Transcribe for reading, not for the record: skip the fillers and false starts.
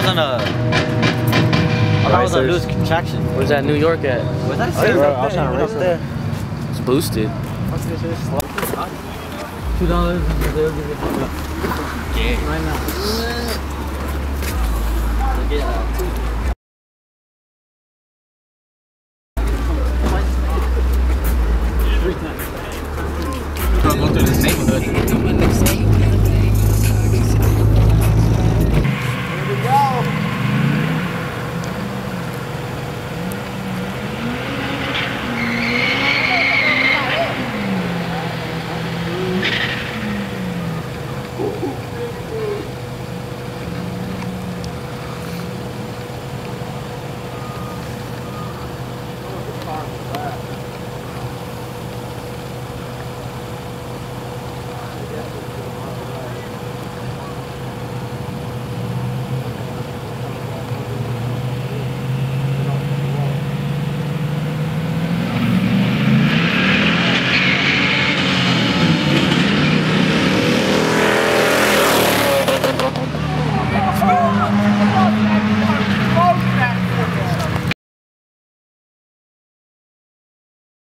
was on a. I was on loose traction. Where's that New York at? Was that Hey, bro, I was trying to race there. It's boosted. $2. They'll give you right now.